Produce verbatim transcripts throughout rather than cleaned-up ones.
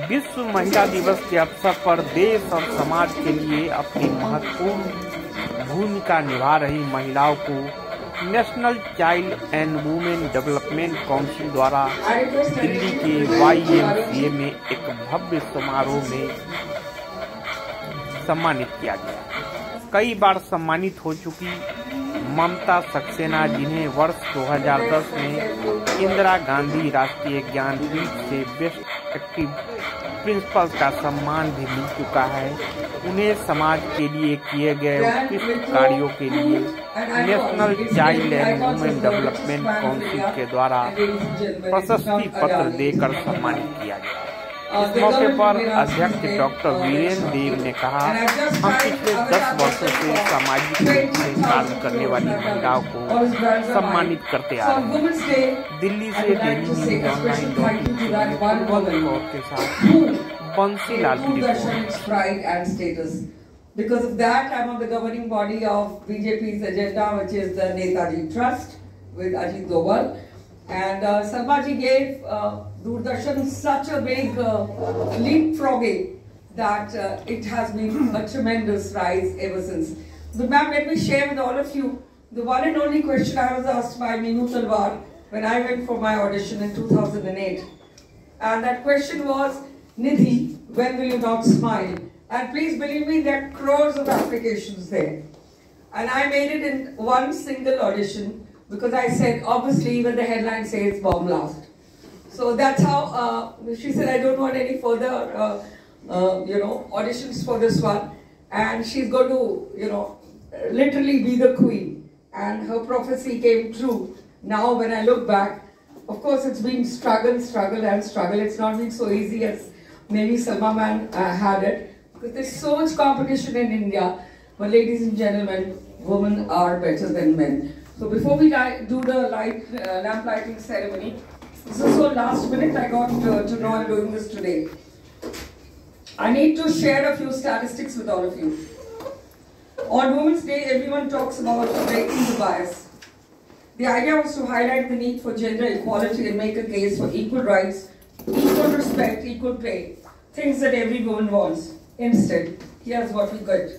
विश्व महिला दिवस के अवसर पर देश और समाज के लिए अपनी महत्वपूर्ण भूमिका निभा रही महिलाओं को national child and women development council द्वारा दिल्ली के वाई एम सी ए में एक भव्य समारोह में सम्मानित किया गया। कई बार सम्मानित हो चुकी ममता सक्सेना, जिन्हें वर्ष दो हज़ार दस में इंदिरा गांधी राष्ट्रीय ज्ञानपीठ से बेस्ट एक्टिव प्रिंसिपल का सम्मान भी मिल चुका है, उन्हें समाज के लिए किए गए उत्कृष्ट कार्यों के लिए national child and women development council के द्वारा प्रशस्ति पत्र देकर सम्मानित किया गया। इस मौके पर अध्यक्ष डॉक्टर वीरेंद्र देव ने कहा, हम पिछले दस वर्षों से सामाजिक रूप से कार्य करने वाली महिलाओं को सम्मानित करते आ रहे हैं। दिल्ली से daily news online dot in के साथ बंसी लाल की रिपोर्ट। Because of that, I'm on the governing body of B J P's agenda, which is the Netaji Trust with Ajit Doval. And uh, Salma ji gave uh, Doordarshan such a big uh, leapfrogging that uh, it has been a tremendous rise ever since. But ma'am, let me share with all of you the one and only question I was asked by Meenu Talwar when I went for my audition in two thousand eight. And that question was, Nidhi, when will you not smile? And please believe me, there are crores of applications there. And I made it in one single audition because I said, obviously, even the headline says bomb blast. So that's how, uh, she said, I don't want any further, uh, uh, you know, auditions for this one. And she's going to, you know, literally be the queen. And her prophecy came true. Now, when I look back, of course, it's been struggle, struggle, and struggle. It's not been so easy as maybe Salma man uh, had it. Because there's so much competition in India. But ladies and gentlemen, women are better than men. So before we do the light, uh, lamp lighting ceremony, this is so last minute I got to, to know I'm doing this today. I need to share a few statistics with all of you. On Women's Day, everyone talks about breaking the bias. The idea was to highlight the need for gender equality and make a case for equal rights, equal respect, equal pay, things that every woman wants. Instead, here's what we got.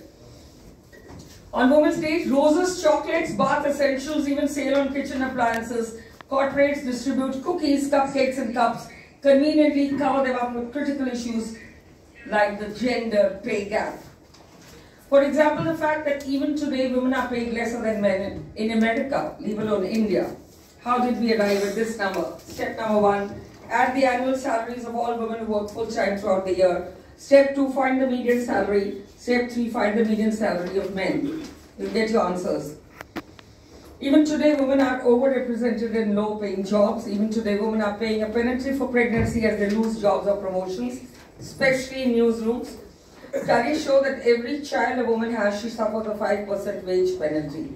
On Women's Day, roses, chocolates, bath essentials, even sale on kitchen appliances. Corporates distribute cookies, cupcakes and cups, conveniently cover them up with critical issues like the gender pay gap. For example, the fact that even today women are paid lesser than men in America, leave alone India. How did we arrive at this number? Step number one, add the annual salaries of all women who work full-time throughout the year. Step two, find the median salary. Step three, find the median salary of men. You'll get your answers. Even today, women are overrepresented in low-paying jobs. Even today, women are paying a penalty for pregnancy as they lose jobs or promotions, especially in newsrooms. Studies show that every child a woman has, she suffers a five percent wage penalty.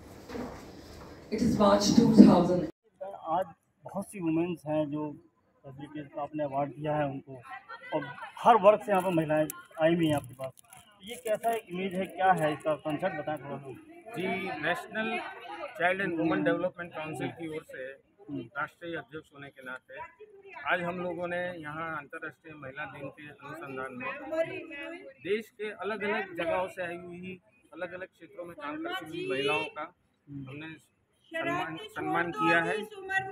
It is March two thousand. आज बहुत सी women's हैं जो facilities का आपने award दिया है उनको, और हर वर्ग से यहाँ पर महिलाएं आई हुई हैं आपके पास। ये कैसा एक इमेज है, क्या है इसका कॉन्सेप्ट बताएं थोड़ा सा। जी, national child and women development council की ओर से राष्ट्रीय अध्यक्ष होने के नाते आज हम लोगों ने यहाँ अंतर्राष्ट्रीय महिला दिन के अनुसंधान में देश के अलग अलग जगहों से आई हुई अलग अलग क्षेत्रों में काम करती हुई महिलाओं का हमने सम्मान सम्मान किया है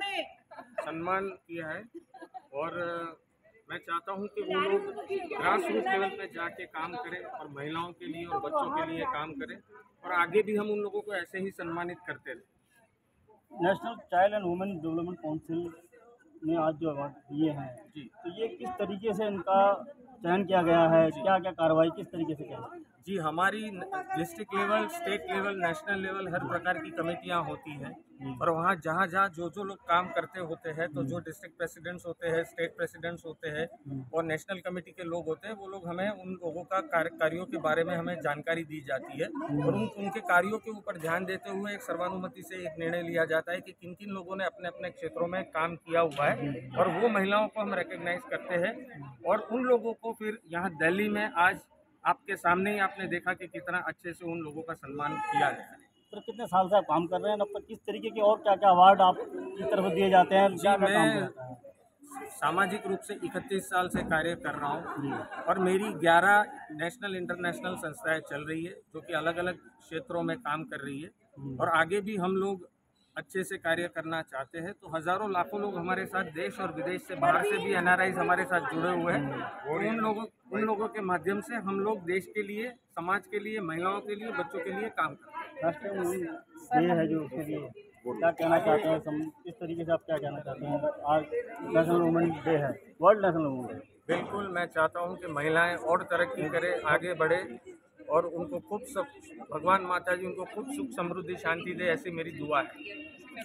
सम्मान किया है और मैं चाहता हूँ कि वो लोग ग्रास रूट लेवल पे जाके काम करें और महिलाओं के लिए और बच्चों के लिए काम करें और आगे भी हम उन लोगों को ऐसे ही सम्मानित करते रहे। National child and women development council ने आज जो अवार्ड दिए हैं जी, तो ये किस तरीके से इनका चयन किया गया है, क्या क्या कार्रवाई किस तरीके से किया है? जी, हमारी district level, state level, national level हर प्रकार की कमेटियां होती हैं और वहाँ जहाँ जहाँ जो जो लोग काम करते होते हैं, तो जो डिस्ट्रिक्ट प्रेसिडेंट्स होते हैं, स्टेट प्रेसिडेंट्स होते हैं और नेशनल कमेटी के लोग होते हैं, वो लोग हमें उन लोगों का कार्य कार्यों के बारे में हमें जानकारी दी जाती है और उन उनके कार्यों के ऊपर ध्यान देते हुए एक सर्वानुमति से एक निर्णय लिया जाता है कि किन किन लोगों ने अपने अपने क्षेत्रों में काम किया हुआ है और वो महिलाओं को हम रिकग्नाइज करते हैं और उन लोगों को फिर यहाँ दिल्ली में आज आपके सामने ही आपने देखा कि कितना अच्छे से उन लोगों का सम्मान किया गया है। तो कितने साल से आप काम कर रहे हैं, अब तक किस तरीके के और क्या क्या अवार्ड आप की तरफ दिए जाते हैं? जी, मैं सामाजिक रूप से इकतीस साल से कार्य कर रहा हूँ और मेरी ग्यारह नेशनल इंटरनेशनल संस्थाएं चल रही है जो कि अलग अलग क्षेत्रों में काम कर रही है और आगे भी हम लोग अच्छे से कार्य करना चाहते हैं। तो हज़ारों लाखों लोग हमारे साथ देश और विदेश से, बाहर से भी एन आर आईज़ हमारे साथ जुड़े हुए हैं और उन लोगों उन लोगों के माध्यम से हम लोग देश के लिए, समाज के लिए, महिलाओं के लिए, बच्चों के लिए काम करते हैं। राष्ट्रीय ये है जो उसके लिए क्या कहना चाहते हैं, सम किस तरीके से आप क्या कहना चाहते हैं? आज नेशनल वुमेन डे है, वर्ल्ड नेशनल वुमेन डे। बिल्कुल, मैं चाहता हूँ कि महिलाएं और तरक्की करें, आगे बढ़े और उनको खूब सब, भगवान माता जी उनको खूब सुख समृद्धि शांति दे, ऐसी मेरी दुआ है।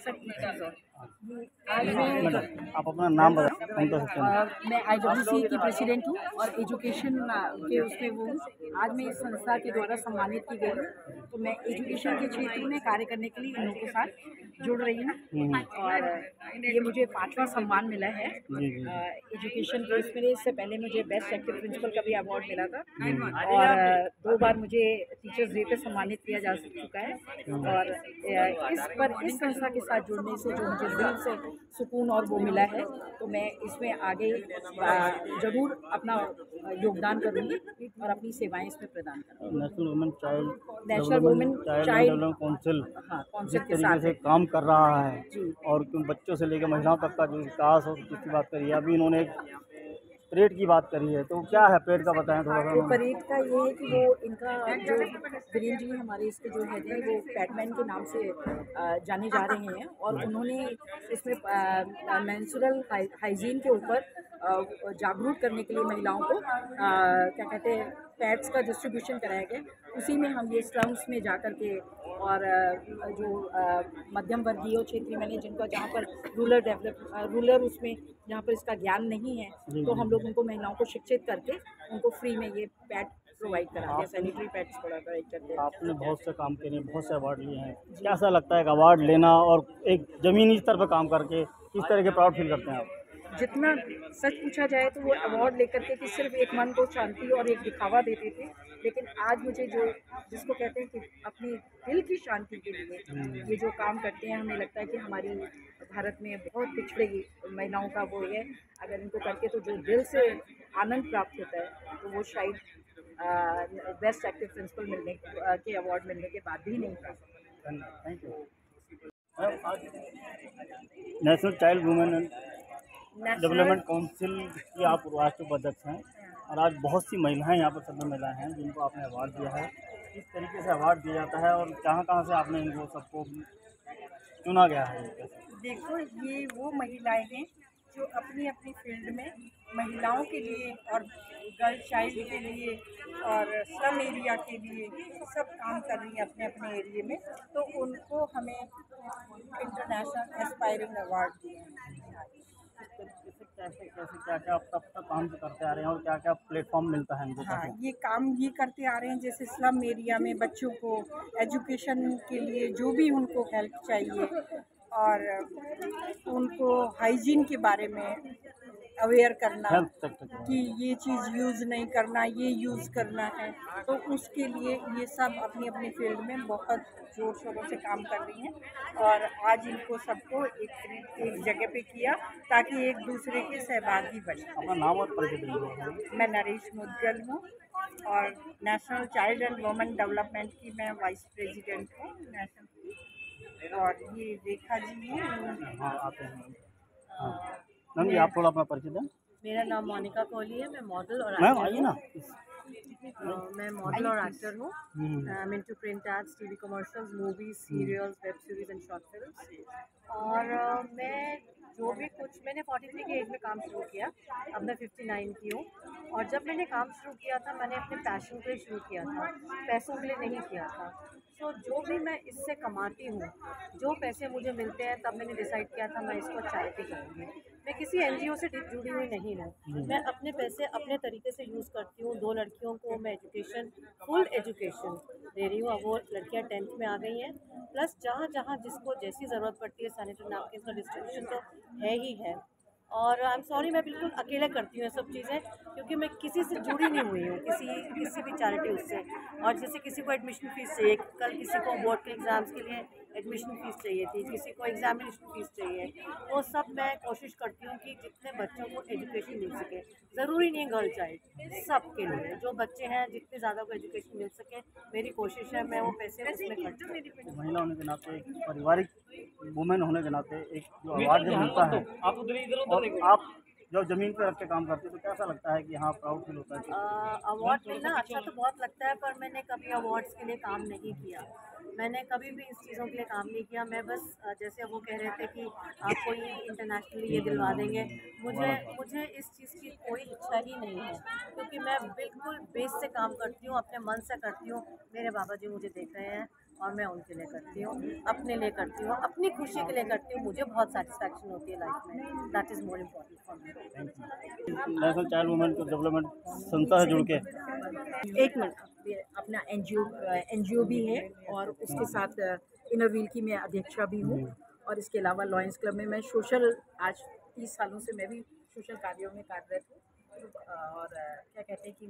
आज मैं आप अपना नाम बताएं। मैं आई डब्ल्यू सी की प्रेसिडेंट हूँ और एजुकेशन के उसमें वो हूँ। आज मैं इस संस्था के द्वारा सम्मानित की गई हूँ, तो मैं एजुकेशन के क्षेत्र में कार्य करने के लिए इन लोगों के साथ जुड़ रही हूँ और ये मुझे पांचवा सम्मान मिला है एजुकेशन के उसमें। इससे पहले मुझे बेस्ट एक्टिव प्रिंसिपल का भी अवार्ड मिला था और दो बार मुझे टीचर्स डे पे सम्मानित किया जा चुका है और इस पर इस संस्था के साथ जुड़ने से जो मुझे दिल से सुकून और वो मिला है, तो मैं इसमें आगे ज़रूर अपना योगदान करूँगी और अपनी सेवाएं इसमें प्रदान करूँगी। National women child national women child development council हाँ जिस तरीके से काम कर रहा है और क्यों बच्चों से लेकर महिलाओं तक का जो विकास और जिसकी बात करी है, अभी इन्होंने एक परेड की बात करी है, तो क्या है परेड का बताएं थोड़ा सा। तो परेड का ये है कि वो इनका जो वीरेंद्र जी हमारे इसके जो हेड हैं वो पैटमैन के नाम से जाने जा रहे हैं और उन्होंने इसमें मेंस्ट्रुअल हाइजीन के ऊपर जागरूक करने के लिए महिलाओं को आ, क्या कहते हैं पैड्स का डिस्ट्रीब्यूशन कराया गया। उसी में हम ये स्लम्स में जा कर के और जो मध्यम वर्गीय क्षेत्र में जिनका जहाँ पर रूरल डेवलप रूरल उसमें जहाँ पर इसका ज्ञान नहीं है, तो हम लोग उनको महिलाओं को शिक्षित करके उनको फ्री में ये पैड प्रोवाइड कराते हैं, सैनिटरी पैड्स प्रोवाइड करते हैं। आपने बहुत से काम किए, बहुत से अवार्ड लिए हैं, कैसा लगता है अवार्ड लेना और एक ज़मीनी स्तर पर काम करके किस तरह के प्राउड फील करते हैं आप? जितना सच पूछा जाए तो वो अवार्ड लेकर के कि सिर्फ एक मन को शांति और एक दिखावा देते थे, लेकिन आज मुझे जो जिसको कहते हैं कि अपनी दिल की शांति के लिए ये जो काम करते हैं, हमें लगता है कि हमारी भारत में बहुत पिछड़े महिलाओं का वो है, अगर इनको करके तो जो दिल से आनंद प्राप्त होता है तो वो शायद बेस्ट एक्टिव प्रिंसिपल मिलने के अवार्ड मिलने के बाद भी नहीं कर सकता। Thank you. National child women development council की आप राष्ट्रीय उपाध्यक्ष हैं और आज बहुत सी महिलाएं यहाँ पर सभी महिलाएं हैं जिनको आपने अवार्ड दिया है। किस तरीके से अवार्ड दिया जाता है और कहाँ कहाँ से आपने इनको सबको चुना गया है? देखो, ये वो महिलाएं हैं जो अपनी अपनी फील्ड में महिलाओं के लिए और गर्ल चाइल्ड के लिए और स्लम एरिया के लिए सब काम कर रही हैं अपने अपने एरिए में, तो उनको हमें इंटरनेशनल एस्पायरिंग अवार्ड दिए हैं। कैसे कैसे क्या क्या आप तब तक काम करते आ रहे हैं और क्या क्या प्लेटफॉर्म मिलता है इनको? हाँ, ये काम ये करते आ रहे हैं, जैसे स्लम एरिया में बच्चों को एजुकेशन के लिए जो भी उनको हेल्प चाहिए और उनको हाइजीन के बारे में अवेयर करना कि ये चीज़ यूज़ नहीं करना, ये यूज़ करना है, तो उसके लिए ये सब अपनी अपनी फील्ड में बहुत जोर शोरों से काम कर रही हैं और आज इनको सबको एक एक जगह पे किया ताकि एक दूसरे के सहभागी बने। अपना नाम और परिचय? मैं नरेश मुद्गल हूँ और national child and women development की मैं वाइस प्रेसिडेंट हूँ नेशनल। और ये रेखा जी हैं। हाँ, आते हैं। हाँ मैम जी, आप थोड़ा अपना परिचय दें। मेरा नाम मोनिका कोहली है, मैं मॉडल और मैम आइए ना। मैं मॉडल और एक्टर हूँ। I am into print ads, TV commercials, movies, serials, web series and short films. और uh, मैं जो भी कुछ मैंने तैंतालीस के एज में काम शुरू किया, अब मैं उनसठ की हूँ। और जब मैंने काम शुरू किया था मैंने अपने पैशन के लिए शुरू किया था, पैसों के लिए नहीं किया था। तो जो भी मैं इससे कमाती हूँ, जो पैसे मुझे मिलते हैं, तब मैंने डिसाइड किया था मैं इसको चैरिटी करूँगी। मैं किसी एनजीओ से जुड़ी हुई नहीं हूँ, मैं अपने पैसे अपने तरीके से यूज़ करती हूँ। दो लड़कियों को मैं एजुकेशन, फुल एजुकेशन दे रही हूँ। अब वो लड़कियाँ टेंथ में आ गई हैं, प्लस जहाँ जहाँ जिसको जैसी ज़रूरत पड़ती है सैनिटरी नैपकिन का डिस्ट्रीब्यूशन तो है ही है। और आई एम सॉरी, मैं बिल्कुल अकेले करती हूँ ये सब चीज़ें, क्योंकि मैं किसी से जुड़ी नहीं हुई हूँ, किसी किसी भी चैरिटी उससे। और जैसे किसी को एडमिशन फ़ीस चाहिए, कल किसी को बोर्ड के एग्ज़ाम्स के लिए एडमिशन फ़ीस चाहिए थी, किसी को एग्जामिनेशन फ़ीस चाहिए, वो सब मैं कोशिश करती हूँ कि जितने बच्चों को एजुकेशन मिल सके, ज़रूरी नहीं गर्ल चाइल्ड, सबके लिए जो बच्चे हैं जितने ज़्यादा को एजुकेशन मिल सके, मेरी कोशिश है मैं वो पैसे उसमें खर्च करूँ। महिला होने के नाते, एक पारिवारिक वुमेन होने के नाते एक जो अवार्ड जब मिलता है और आप जब ज़मीन पे रख के काम करते हैं तो कैसा लगता है कि हाँ प्राउड फील होता है? अवार्ड मिलना अच्छा तो बहुत लगता है, पर मैंने कभी अवार्ड्स के लिए काम नहीं किया, मैंने कभी भी इस चीज़ों के लिए काम नहीं किया। मैं बस जैसे वो कह रहे थे कि आपको ये इंटरनेशनली ये दिलवा देंगे, मुझे मुझे इस चीज़ की कोई इच्छा ही नहीं है, क्योंकि मैं बिल्कुल बेस से काम करती हूँ, अपने मन से करती हूँ। मेरे बाबा जी मुझे देख रहे हैं और मैं उनके लिए करती हूँ, अपने लिए करती हूँ, अपनी खुशी के लिए करती हूँ। मुझे बहुत सेटिस्फैक्शन होती है लाइफ में, that is more important for me. National child women development संस्था से जुड़ के एक मिनट, ये अपना एनजीओ एनजीओ भी है और उसके साथ इनर व्हील की मैं अध्यक्षा भी हूँ, और इसके अलावा लॉयंस क्लब में मैं सोशल, आज तीस सालों से मैं भी सोशल कार्यों में कार्यरत हूँ। और क्या कहते हैं कि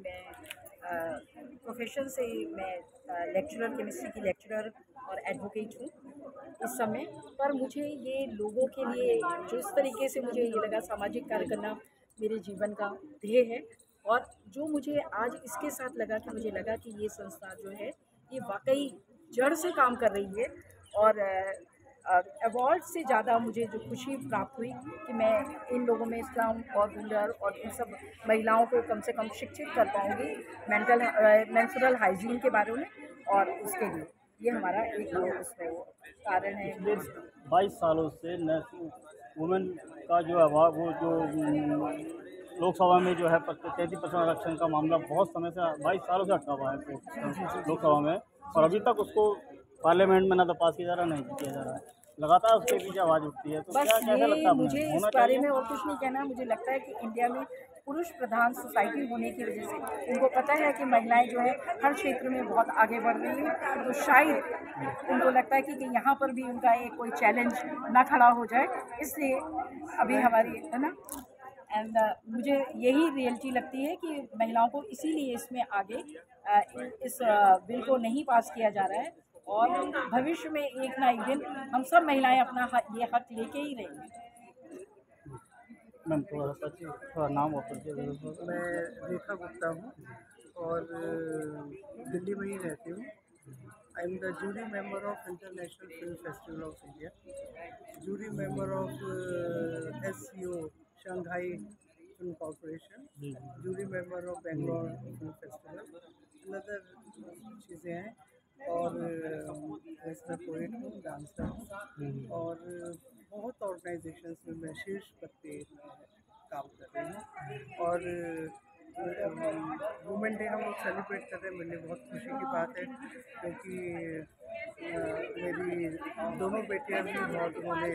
मैं प्रोफेशन से ही मैं लेक्चरर, केमिस्ट्री की लेक्चरर और एडवोकेट हूँ इस समय। पर मुझे ये लोगों के लिए जो इस तरीके से मुझे ये लगा सामाजिक कार्य करना मेरे जीवन का ध्येय है, और जो मुझे आज इसके साथ लगा कि मुझे लगा कि ये संस्था जो है ये वाकई जड़ से काम कर रही है। और अवार्ड से ज़्यादा मुझे जो खुशी प्राप्त हुई कि मैं इन लोगों में इस्लाम और रूरल और इन सब महिलाओं को कम से कम शिक्षित कर पाऊँगी मेंटल मेंस्ट्रुअल हाइजीन के बारे में, और उसके लिए ये हमारा एक उसमें वो कारण है। बाईस सालों से वुमेन का जो अवार्ड, वो जो लोकसभा में जो है तैंतीस परसेंट आरक्षण का मामला बहुत समय से बाईस सालों से अटका हुआ है तो लोकसभा में, और अभी तक उसको पार्लियामेंट में ना तो पास किया जा रहा है नहीं किया जा रहा है। लगातार उसके पीछे आवाज़ उठती है, तो बस क्या कैसा लगता है? मुझे इस बारे में और कुछ नहीं कहना। मुझे लगता है कि इंडिया में पुरुष प्रधान सोसाइटी होने की वजह से उनको पता है कि महिलाएं जो है हर क्षेत्र में बहुत आगे बढ़ रही हैं, तो शायद उनको लगता है कि, कि यहाँ पर भी उनका एक कोई चैलेंज ना खड़ा हो जाए, इसलिए अभी हमारी है ना। एंड uh, मुझे यही रियलिटी लगती है कि महिलाओं को इसीलिए इसमें आगे uh, इस uh, बिल को नहीं पास किया जा रहा है, और भविष्य में एक ना एक दिन हम सब महिलाएं अपना हक, ये हक लेके ही रहेंगे। मैम थोड़ा सा थोड़ा नाम और मैं रेखा गुप्ता हूँ और दिल्ली में ही रहती हूँ। I am the jury member of international film festival of India, jury member of S C O Shanghai film corporation, jury member of Bangalore film festival, other चीज़ें हैं। और नेशनल पोएट हूँ, डांसर हूँ, और बहुत ऑर्गेनाइजेशंस में मैं शीर्ष पद पे काम कर रही हूँ। और वुमेन डे हम लोग सेलिब्रेट कर रहे हैं, मेरे लिए बहुत खुशी की बात है, क्योंकि मेरी दोनों बेटियां भी बहुत, उन्होंने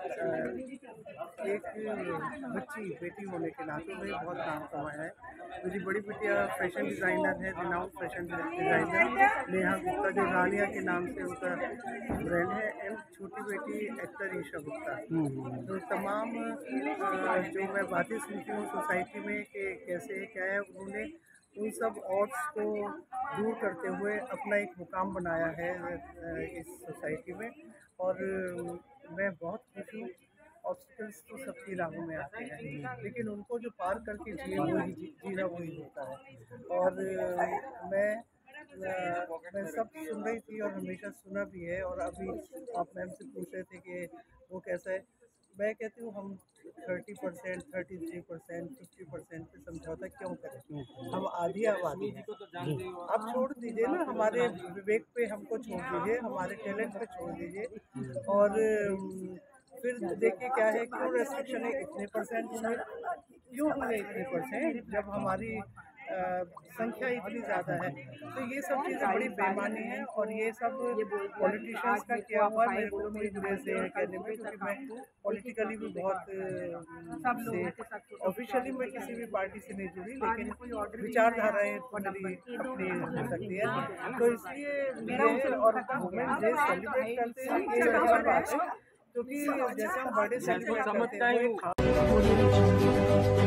एक बच्ची बेटी होने के नाते उन्हें बहुत नाम कमाया है। मेरी बड़ी बेटिया फैशन डिज़ाइनर है, renowned fashion designer Neha Gupta, जो रानिया के नाम से उनका ब्रांड है, एंड छोटी बेटी एक्टर ईशा गुप्ता। तो तमाम जो मैं बातें सुनती हूँ सोसाइटी में कि कैसे क्या है, उन्होंने उन सब ऑड्स को दूर करते हुए अपना एक मुकाम बनाया है इस सोसाइटी में, और मैं बहुत खुश हूँ। ऑब्स्टिकल्स तो सबकी राहों में आते हैं, लेकिन उनको जो पार करके जिए वही जीना वही होता है। और मैं मैं सब सुन रही थी और हमेशा सुना भी है, और अभी आप मैम से पूछ रहे थे कि वो कैसा है। मैं कहती हूँ हम thirty percent thirty three percent fifty percent पे समझौता क्यों करें? हम आधी आबादी हैं, आप छोड़ दीजिए ना, हमारे विवेक पे हमको छोड़ दीजिए, हमारे टैलेंट पे छोड़ दीजिए, और फिर देखिए क्या है, क्यों रेस्ट्रिक्शन है इतने परसेंट में, क्यों हमें इतने परसेंट जब हमारी आ, संख्या इतनी ज़्यादा है। तो ये सब चीज़ें बड़ी बेईमानी है, और ये सब पॉलिटिशियंस का किया हुआ है। मेरे को कोई बुरे से है कहने में, क्योंकि मैं पॉलिटिकली भी बहुत से ऑफिशियली मैं किसी भी पार्टी से नहीं जुड़ी, लेकिन विचारधाराएँ मेरी अपनी हो सकती है। तो इसलिए ये और वुमेन डे सेलिब्रेट करते हैं, ये अच्छा बात है, क्योंकि जैसे हम बर्थडे सेलिब्रेट करते हैं